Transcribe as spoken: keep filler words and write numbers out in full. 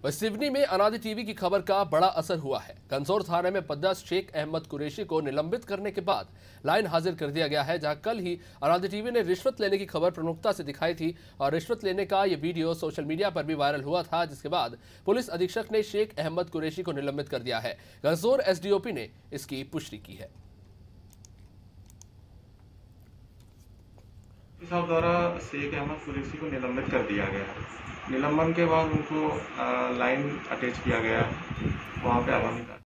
सिवनी में अनादि टीवी की खबर का बड़ा असर हुआ है। कंसोर थाने में बदमाश शेख अहमद कुरैशी को निलंबित करने के बाद लाइन हाजिर कर दिया गया है, जहां कल ही अनादि टीवी ने रिश्वत लेने की खबर प्रमुखता से दिखाई थी और रिश्वत लेने का ये वीडियो सोशल मीडिया पर भी वायरल हुआ था, जिसके बाद पुलिस अधीक्षक ने शेख अहमद कुरैशी को निलंबित कर दिया है। कंसोर एसडीओपी ने इसकी पुष्टि की है। साहब द्वारा शेख अहमद कुरैशी को निलंबित कर दिया गया है। निलंबन के बाद उनको लाइन अटैच किया गया, वहाँ पे आवामी